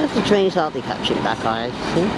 As the train's hardly catching back, I think.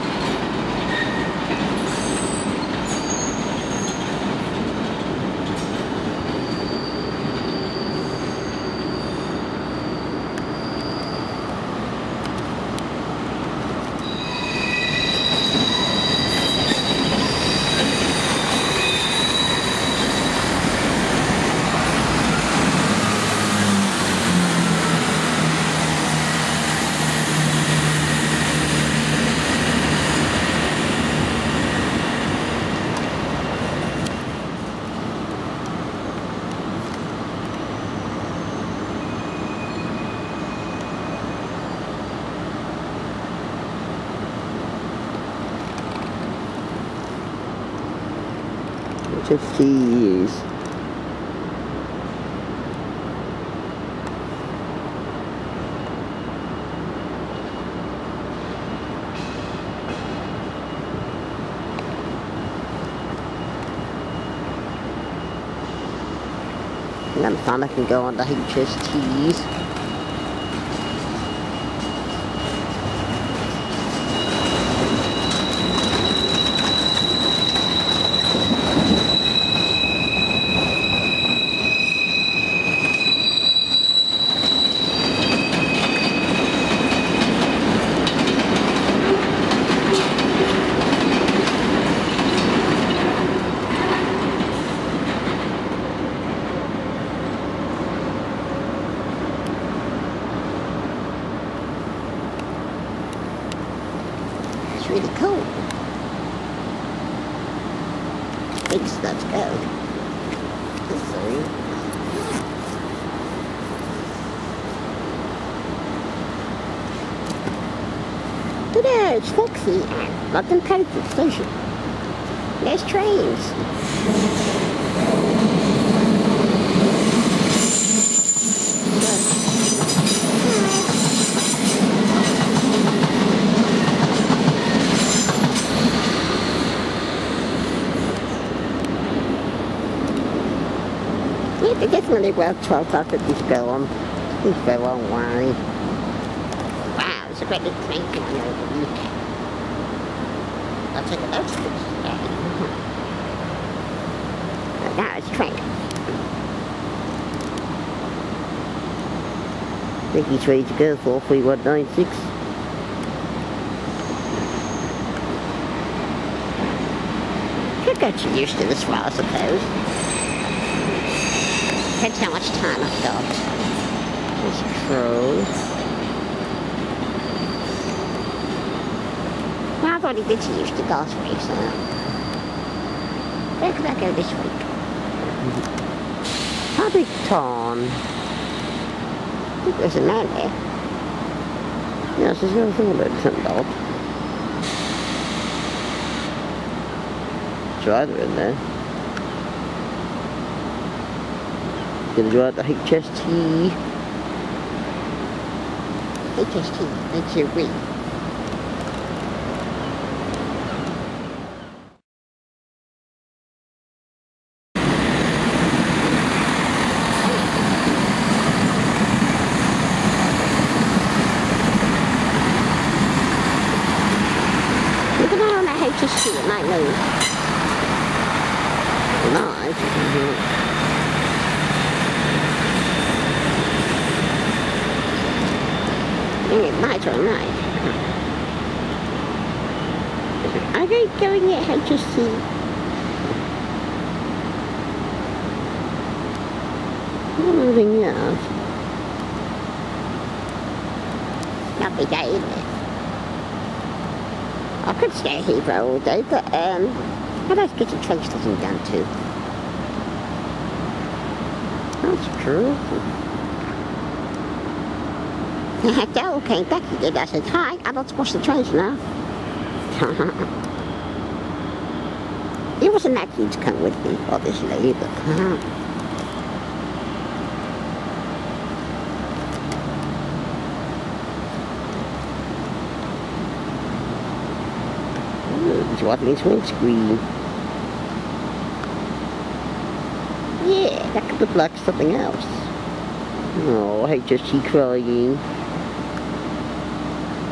HSTs. And then fun I can go on the HSTs. Really cool. Thanks, let's go. Sorry. Good day, it's Foxy at London Paddington Station. There's trains. They definitely well 12 o'clock at this go on. This go on wide. Wow, it's a great big train coming over. I'll take a note of this. Now it's train. I think he's ready to go for 3196. Could get used to this one, I suppose. Depends how much time I've got. That's true. Well, I've already been used to last week, so... Where could I go this week? Paddington. I think there's a man there. Yes, there's nothing about something odd. It's either in there. Gonna drive the HST. HST, that's your wing. Look at that on that HST, it might move. Nice. Night or night. Are they going at HST? Not moving out. Lovely day, isn't it? I could stay here for all day, but I'd like to get some train stuff done too. That's true. Dale came back again. I said, hi, I don't watch the trains now. He wasn't that keen to come with me, obviously, but... He's wiping his windscreen. Yeah, that could look like something else. Oh, I just keep crying.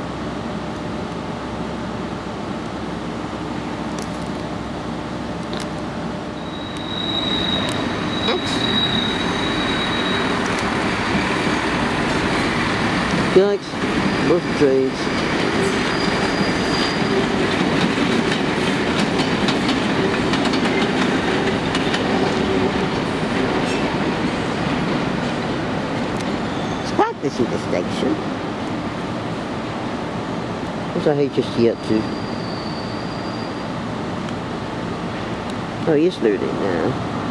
Yikes, both trains. It's glad to see the station. What's our HST up to? Oh, he's loading now.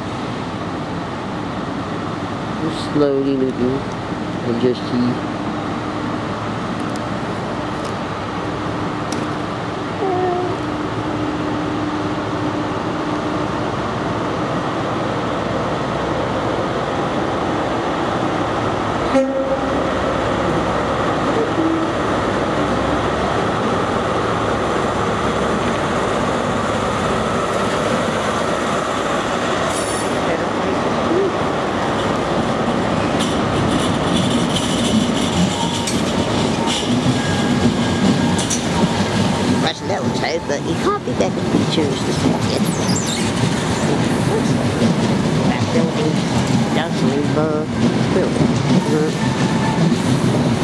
Just slowly loading. HST. But you can't be better if you choose to see it. That building does leave a building.